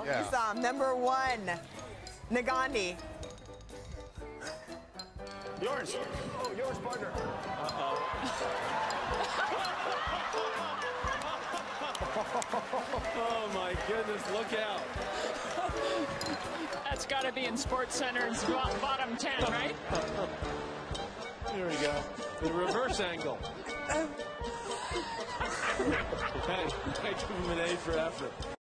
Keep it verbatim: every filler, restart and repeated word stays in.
Yeah. Isam, number one. Nagandi. Yours. Oh, yours, partner. Uh-oh. Oh, my goodness, look out. That's got to be in Sports Center's bottom ten, right? Here we go. The reverse angle. Hey, I give him an A for effort.